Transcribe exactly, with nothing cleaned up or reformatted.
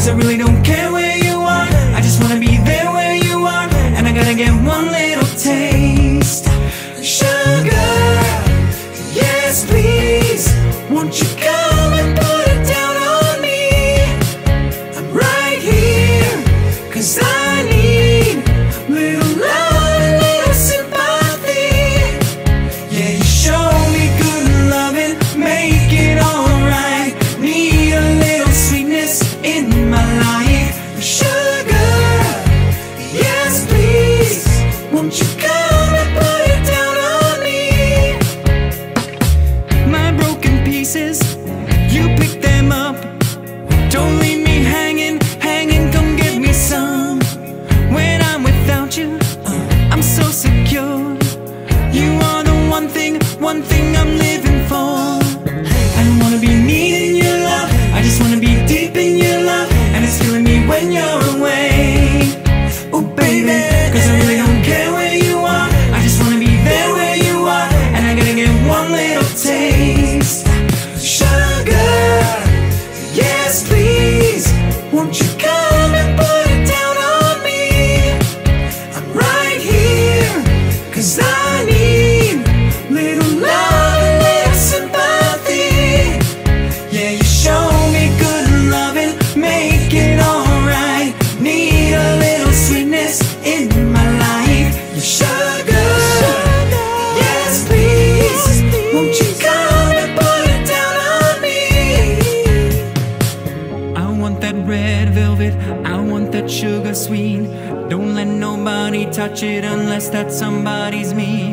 Cause I really don't care where you are, I just wanna be there where you are. And I gotta get one little taste. Sugar, yes please, won't you come and put it down on me? I'm right here, cause I need little love and little sympathy. Yeah, you show me good loving, make it alright. Need a little sweetness in my life. Sugar, yes please, won't you come and put it down on me? My broken pieces, you pick them up. Don't leave me hanging, hanging, come give me some. When I'm without you, I'm so secure. You are the one thing, one thing I'm living for. I don't wanna be needing your love, I just wanna be deep in your love. And it's killing me when you're away. Oh baby, cause I really don't care where you are, I just wanna be there where you are. And I gotta get one little taste. Sugar, yes please, won't you come and put it down on me? I'm right here, cause I need little love and little sympathy. Yeah, you show me good loving, make it alright. Need a little sweetness in my life. You sugar, yes please, won't you come and put it down on me? I want that red velvet, I want that sugar sweet. Don't let nobody touch it unless that somebody's me.